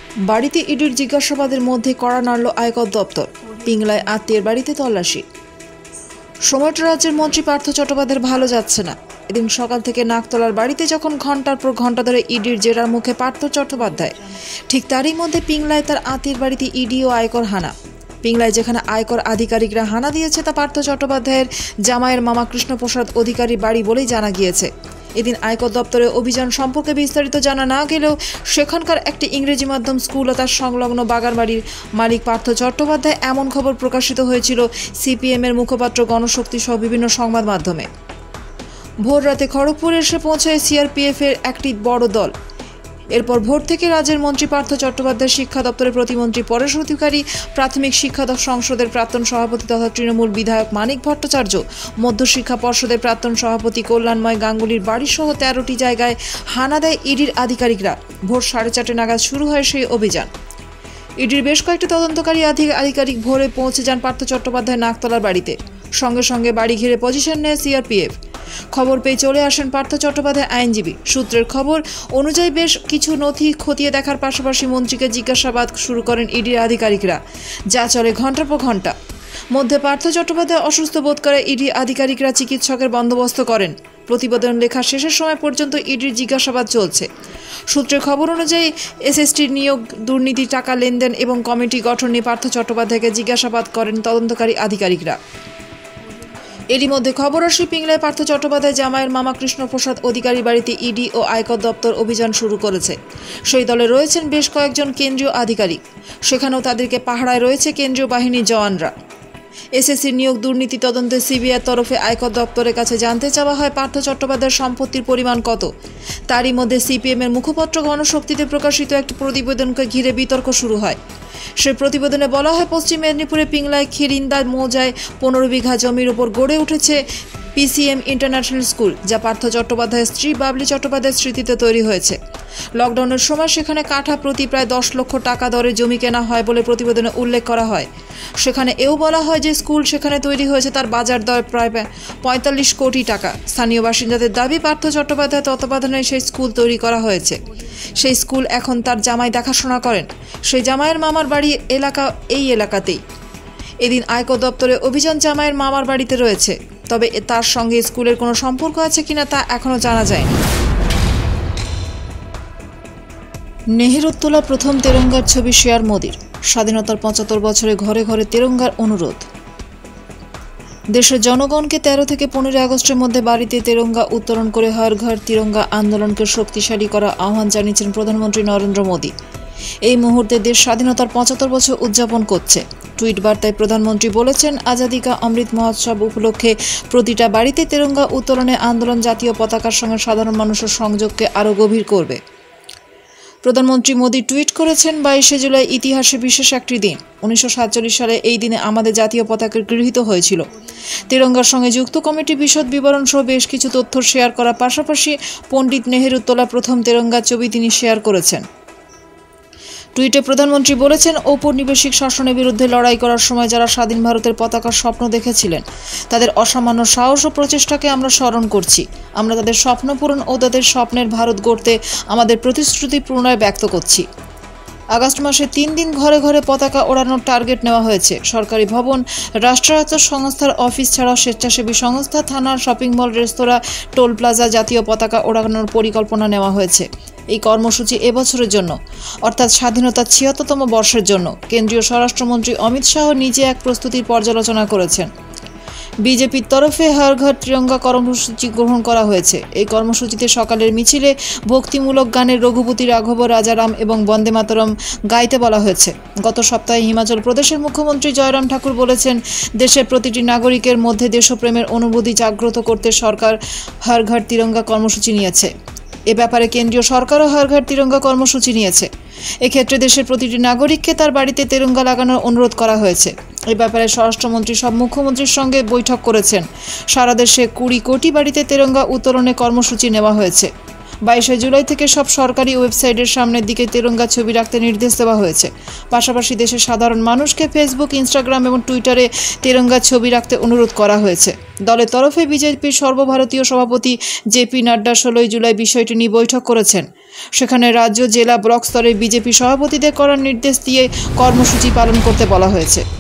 বাড়িতে ইডির জিজ্ঞাসাবাদের মধ্যে কড়া নাড়ল আয়কর দপ্তর। পিংলায় আত্মীয়ের বাড়িতে তল্লাশি। সময়টা রাজ্যের মন্ত্রী পার্থ চট্টোপাধ্যায়ের ভালো যাচ্ছে না। এদিন সকাল থেকে নাকতলার বাড়িতে যখন ঘন্টার পর ঘন্টা ধরে ইডির জেরার মুখে পার্থ চট্টোপাধ্যায়, ঠিক তারই মধ্যে পিংলায় তার আত্মীয়ের বাড়িতে ইডি ও আয়কর হানা। পিংলায় যেখানে আয়কর আধিকারিকরা হানা দিয়েছে তা পার্থ চট্টোপাধ্যায়ের জামাইয়ের মামা কৃষ্ণপ্রসাদ অধিকারীর বাড়ি বলেই জানা গিয়েছে। এদিন আয়কর দপ্তরে অভিযান সম্পর্কে বিস্তারিত জানা না গেলেও সেখানকার একটি ইংরেজি মাধ্যম স্কুল ও তার সংলগ্ন বাগান বাড়ির মালিক পার্থ চট্টোপাধ্যায় এমন খবর প্রকাশিত হয়েছিল সিপিএমের মুখপাত্র গণশক্তি সহ বিভিন্ন সংবাদ মাধ্যমে। ভোর রাতে খড়গপুরে এসে পৌঁছায় সিআরপিএফের একটি বড় দল। এরপর ভোর থেকে রাজ্যের মন্ত্রী পার্থ চট্টোপাধ্যায়, শিক্ষা দপ্তরের প্রতিমন্ত্রী পরেশ অধিকারী, প্রাথমিক শিক্ষা সংসদের প্রাক্তন সভাপতি তথা তৃণমূল বিধায়ক মানিক ভট্টাচার্য, মধ্যশিক্ষা পর্ষদের প্রাক্তন সভাপতি কল্যাণময় গাঙ্গুলির বাড়িসহ 13টি জায়গায় হানা দেয় ইডির আধিকারিকরা। ভোর 4:30 নাগাদ শুরু হয় সেই অভিযান। ইডির বেশ কয়েকটি তদন্তকারী আধিকারিক ভোরে পৌঁছে যান পার্থ চট্টোপাধ্যায় নাকতলার বাড়িতে। সঙ্গে সঙ্গে বাড়ি ঘিরে পজিশন নেয় সিআরপিএফ। খবর পেয়ে চলে আসেন পার্থ চট্টোপাধ্যায় আইনজীবী। সূত্রের খবর অনুযায়ী বেশ কিছু নথি খতিয়ে দেখার পাশাপাশি মন্ত্রীকে জিজ্ঞাসাবাদ শুরু করেন ইডির আধিকারিকরা, যা চলে ঘন্টার পর ঘন্টা। মধ্যে পার্থ চট্টোপাধ্যায় অসুস্থ বোধ করে ইডি আধিকারিকরা চিকিৎসকের বন্দোবস্ত করেন। প্রতিবেদন লেখা শেষের সময় পর্যন্ত ইডির জিজ্ঞাসাবাদ চলছে। সূত্রের খবর অনুযায়ী এসএসটির নিয়োগ দুর্নীতি, টাকা লেনদেন এবং কমিটি গঠন নিয়ে পার্থ চট্টোপাধ্যায়কে জিজ্ঞাসাবাদ করেন তদন্তকারী আধিকারিকরা। এরই মধ্যে খবর আসে পিংলায় পার্থ চট্টোপাধ্যায় জামাইয়ের মামা কৃষ্ণপ্রসাদ অধিকারী বাড়িতে ইডি ও আয়কর দপ্তর অভিযান শুরু করেছে। সেই দলে রয়েছেন বেশ কয়েকজন কেন্দ্রীয় আধিকারিক। সেখানেও তাদেরকে পাহারায় রয়েছে কেন্দ্রীয় বাহিনীর জওয়ানরা। এসএসসির নিয়োগ দুর্নীতি তদন্তে সিবিআইয়ের তরফে আয়কর দপ্তরের কাছে জানতে চাওয়া হয় পার্থ চট্টোপাধ্যায়ের সম্পত্তির পরিমাণ কত। তারই মধ্যে সিপিএমের মুখপাত্র গণশক্তিতে প্রকাশিত একটি প্রতিবেদনকে ঘিরে বিতর্ক শুরু হয়। সেই প্রতিবেদনে বলা হয়, পশ্চিম মেদিনীপুরে পিংলায় খিরিন্দা মৌজায় 15 বিঘা জমির উপর গড়ে উঠেছে পিসিএম ইন্টারন্যাশনাল স্কুল, যা পার্থ চট্টোপাধ্যায়ের স্ত্রী বাবলি চট্টোপাধ্যায়ের স্মৃতিতে তৈরি হয়েছে। লকডাউনের সময় সেখানে কাঠা প্রতি প্রায় 10 লক্ষ টাকা দরে জমি কেনা হয় বলে প্রতিবেদনে উল্লেখ করা হয়। সেখানে এও বলা হয় যে স্কুল সেখানে তৈরি হয়েছে তার বাজার দর প্রায় 45 কোটি টাকা। স্থানীয় বাসিন্দাদের দাবি, পার্থ চট্টোপাধ্যায় তত্ত্বাবধানে সেই স্কুল তৈরি করা হয়েছে। সেই স্কুল এখন তার জামাই দেখাশোনা করেন। সেই জামাইয়ের মামার বাড়ি এলাকা এই এলাকাতেই। এদিন আয়কর দপ্তরে অভিযান জামাইয়ের মামার বাড়িতে রয়েছে, তবে তার সঙ্গে স্কুলের কোনো সম্পর্ক আছে কিনা তা এখনও জানা যায়নি। নেহেরুর তোলা প্রথম তেরঙ্গার ছবি শেয়ার মোদির। স্বাধীনতার 75 বছরে ঘরে ঘরে তেরঙ্গার অনুরোধ। দেশের জনগণকে 13 থেকে 15 আগস্টের মধ্যে বাড়িতে তেরঙ্গা উত্তোলন করে হর ঘর তিরঙ্গা আন্দোলনকে শক্তিশালী করার আহ্বান জানিয়েছেন প্রধানমন্ত্রী নরেন্দ্র মোদী। এই মুহূর্তে দেশ স্বাধীনতার 75 বছর উদযাপন করছে। টুইট বার্তায় প্রধানমন্ত্রী বলেছেন, আজাদি কা অমৃত মহোৎসব উপলক্ষে প্রতিটা বাড়িতে তেরঙ্গা উত্তোলনে আন্দোলন জাতীয় পতাকার সঙ্গে সাধারণ মানুষের সংযোগকে আরও গভীর করবে। প্রধানমন্ত্রী মোদী টুইট করেছেন, 22শে জুলাই ইতিহাসে বিশেষ একটি দিন। 1947 সালে এই দিনে আমাদের জাতীয় পতাকা গৃহীত হয়েছিল। তেরঙ্গার সঙ্গে যুক্ত কমিটি বিশদ বিবরণ সহ বেশ কিছু তথ্য শেয়ার করার পাশাপাশি পণ্ডিত নেহেরুর তোলা প্রথম তেরঙ্গার ছবি তিনি শেয়ার করেছেন। টুইটে প্রধানমন্ত্রী বলেছেন, ঔপনিবেশিক শাসনের বিরুদ্ধে লড়াই করার সময় যারা স্বাধীন ভারতের পতাকার স্বপ্ন দেখেছিলেন, তাদের অসামান্য সাহস ও প্রচেষ্টাকে আমরা স্মরণ করছি। আমরা তাদের স্বপ্ন পূরণ ও তাদের স্বপ্নের ভারত গড়তে আমাদের প্রতিশ্রুতি পুনরায় ব্যক্ত করছি। আগস্ট মাসে 3 দিন ঘরে ঘরে পতাকা ওড়ানোর টার্গেট নেওয়া হয়েছে। সরকারি ভবন, রাষ্ট্রায়ত্ত সংস্থার অফিস ছাড়াও স্বেচ্ছাসেবী সংস্থা, থানা, shopping mall, restaurant, toll plaza জাতীয় পতাকা ওড়ানোর পরিকল্পনা নেওয়া হয়েছে। এই কর্মসূচি এবছরের জন্য, অর্থাৎ স্বাধীনতার 76তম বর্ষের জন্য। কেন্দ্রীয় স্বরাষ্ট্রমন্ত্রী অমিত শাহ নিজে এক প্রস্তুতির পর্যালোচনা করেছেন। বিজেপির তরফে হর ঘর তিরঙ্গা কর্মসূচি গ্রহণ করা হয়েছে। এই কর্মসূচিতে সকালের মিছিলে ভক্তিমূলক গানের রঘুপতি রাঘব রাজারাম এবং বন্দে মাতরম গাইতে বলা হয়েছে। গত সপ্তাহে হিমাচল প্রদেশের মুখ্যমন্ত্রী জয়রাম ঠাকুর বলেছেন, দেশের প্রতিটি নাগরিকের মধ্যে দেশপ্রেমের অনুভূতি জাগ্রত করতে সরকার হর ঘর তিরঙ্গা কর্মসূচি নিয়েছে। এ ব্যাপারে কেন্দ্রীয় সরকারও হর ঘর তিরঙ্গা কর্মসূচি নিয়েছে। এক্ষেত্রে দেশের প্রতিটি নাগরিককে তার বাড়িতে তেরঙ্গা লাগানোর অনুরোধ করা হয়েছে। এ ব্যাপারে স্বরাষ্ট্রমন্ত্রী সব মুখ্যমন্ত্রীর সঙ্গে বৈঠক করেছেন। সারা দেশে 20 কোটি বাড়িতে তেরঙ্গা উত্তোলনে কর্মসূচি নেওয়া হয়েছে। 22শে জুলাই থেকে সব সরকারি ওয়েবসাইটের সামনের দিকে তিরঙ্গা ছবি রাখতে নির্দেশ দেওয়া হয়েছে। পাশাপাশি দেশের সাধারণ মানুষকে ফেসবুক, ইনস্টাগ্রাম এবং টুইটারে তিরঙ্গা ছবি রাখতে অনুরোধ করা হয়েছে। দলের তরফে বিজেপির সর্বভারতীয় সভাপতি জেপি নাড্ডা 16 জুলাই বিষয়টি নিয়ে বৈঠক করেছেন। সেখানে রাজ্য, জেলা, ব্লক স্তরের বিজেপি সভাপতিদের করার নির্দেশ দিয়ে কর্মসূচি পালন করতে বলা হয়েছে।